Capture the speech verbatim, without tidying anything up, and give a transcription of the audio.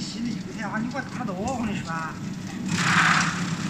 心里有天啊，你给我打到，我跟你说啊。